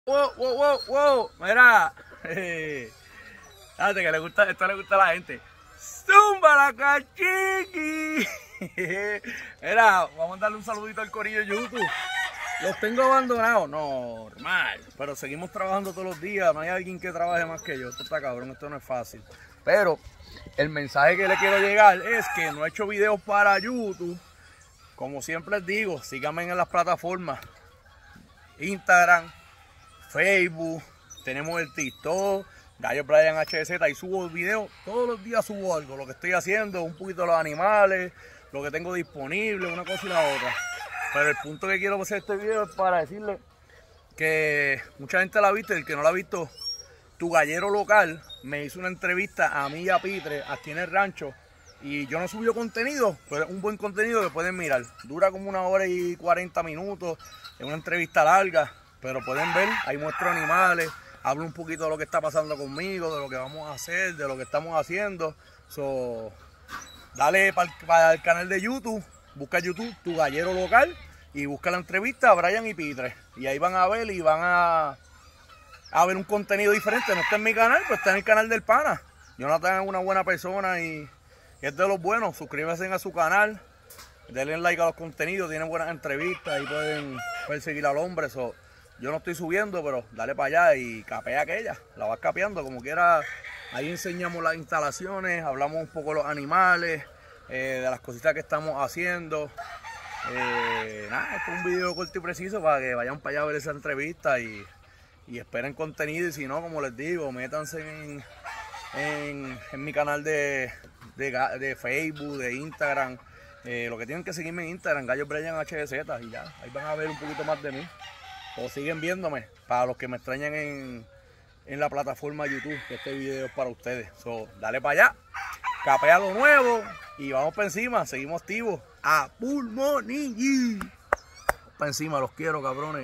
Wow, wow, wow, wow. Mira, fíjate que esto le gusta a la gente. ¡Zumba la cachiqui! Mira, vamos a darle un saludito al corillo de YouTube. Los tengo abandonados, normal, pero seguimos trabajando todos los días. No hay alguien que trabaje más que yo. Esto está cabrón, esto no es fácil. Pero el mensaje que le quiero llegar es que no he hecho videos para YouTube. Como siempre les digo, síganme en las plataformas Instagram, Facebook, tenemos el TikTok, Gallo Brian HZ, y subo videos, todos los días subo algo, lo que estoy haciendo, un poquito de los animales, lo que tengo disponible, una cosa y la otra. Pero el punto que quiero hacer este video es para decirle que mucha gente la ha visto, y el que no la ha visto, Tu Gallero Local me hizo una entrevista a mí y a Pitre aquí en el rancho, y yo no subió contenido, pero es un buen contenido que pueden mirar. Dura como 1 hora y 40 minutos, es una entrevista larga, pero pueden ver, ahí muestro animales, hablo un poquito de lo que está pasando conmigo, de lo que vamos a hacer, de lo que estamos haciendo. Dale para el canal de YouTube, busca YouTube Tu Gallero Local y busca la entrevista a Brian y Pitre. Y ahí van a ver y van a ver un contenido diferente. No está en mi canal, pero está en el canal del pana. Jonathan es una buena persona y es de los buenos. Suscríbanse a su canal, denle like a los contenidos, tienen buenas entrevistas, ahí pueden seguir al hombre. Yo no estoy subiendo, pero dale para allá y capea aquella, la vas capeando como quiera. Ahí enseñamos las instalaciones, hablamos un poco de los animales, de las cositas que estamos haciendo. Nada, esto es un video corto y preciso para que vayan para allá a ver esa entrevista y esperen contenido. Y si no, como les digo, métanse en mi canal de Facebook, de Instagram. Lo que tienen que seguirme en Instagram, Gallo Brian HZ, y ya, ahí van a ver un poquito más de mí. O siguen viéndome, para los que me extrañan en la plataforma YouTube, que este video es para ustedes. Dale para allá, capea lo nuevo y vamos para encima, seguimos activos a pulmonilli. Para encima, los quiero, cabrones.